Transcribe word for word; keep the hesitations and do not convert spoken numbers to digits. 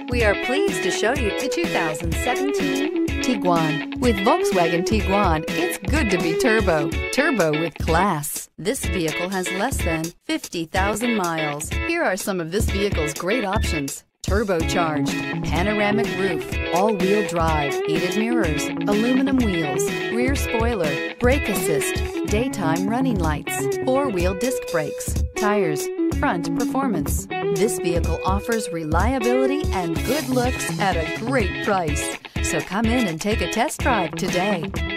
We are pleased to show you the two thousand seventeen Tiguan. With Volkswagen Tiguan, it's good to be turbo. Turbo with class. This vehicle has less than fifty thousand miles. Here are some of this vehicle's great options: turbocharged, panoramic roof, all-wheel drive, heated mirrors, aluminum wheels, rear spoiler, brake assist, daytime running lights, four-wheel disc brakes, tires, front performance. This vehicle offers reliability and good looks at a great price. So come in and take a test drive today.